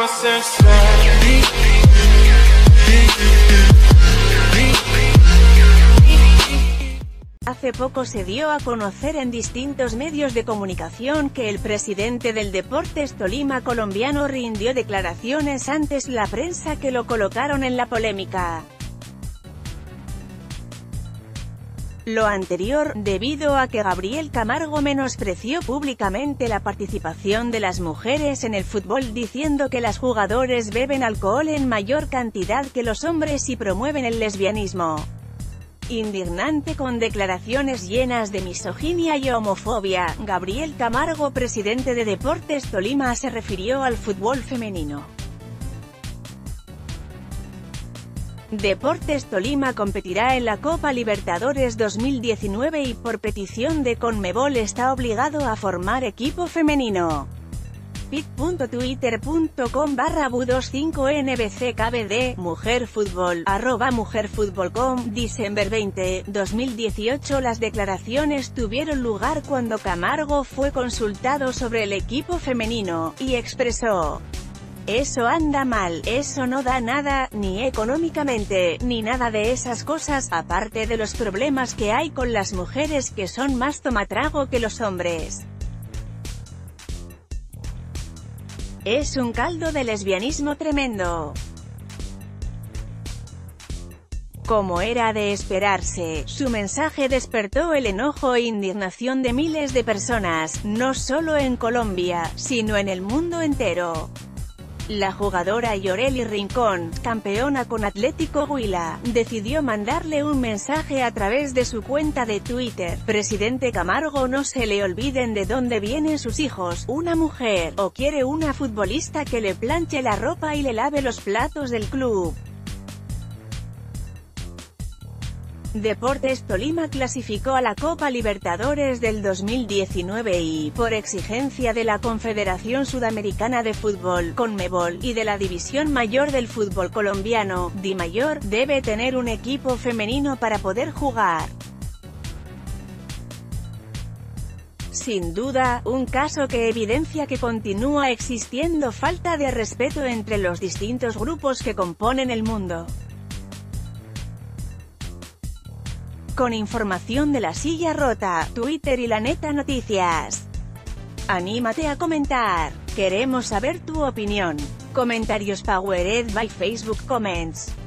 Hace poco se dio a conocer en distintos medios de comunicación que el presidente del Deportes Tolima colombiano rindió declaraciones ante la prensa que lo colocaron en la polémica. Lo anterior, debido a que Gabriel Camargo menospreció públicamente la participación de las mujeres en el fútbol diciendo que las jugadoras beben alcohol en mayor cantidad que los hombres y promueven el lesbianismo. Indignante con declaraciones llenas de misoginia y homofobia, Gabriel Camargo, presidente de Deportes Tolima, se refirió al fútbol femenino. Deportes Tolima competirá en la Copa Libertadores 2019 y por petición de Conmebol está obligado a formar equipo femenino. pit.twitter.com/bu25nbckbd, mujerfutbol, @mujerfutbol.com, Diciembre 20, 2018. Las declaraciones tuvieron lugar cuando Camargo fue consultado sobre el equipo femenino, y expresó: "Eso anda mal, eso no da nada, ni económicamente, ni nada de esas cosas, aparte de los problemas que hay con las mujeres que son más tomatrago que los hombres. Es un caldo de lesbianismo tremendo". Como era de esperarse, su mensaje despertó el enojo e indignación de miles de personas, no solo en Colombia, sino en el mundo entero. La jugadora Yoreli Rincón, campeona con Atlético Huila, decidió mandarle un mensaje a través de su cuenta de Twitter: "Presidente Camargo, no se le olviden de dónde vienen sus hijos, una mujer, o quiere una futbolista que le planche la ropa y le lave los platos del club". Deportes Tolima clasificó a la Copa Libertadores del 2019 y, por exigencia de la Confederación Sudamericana de Fútbol, Conmebol, y de la División Mayor del fútbol colombiano, DIMAYOR, debe tener un equipo femenino para poder jugar. Sin duda, un caso que evidencia que continúa existiendo falta de respeto entre los distintos grupos que componen el mundo. Con información de La Silla Rota, Twitter y La Neta Noticias. Anímate a comentar. Queremos saber tu opinión. Comentarios powered by Facebook Comments.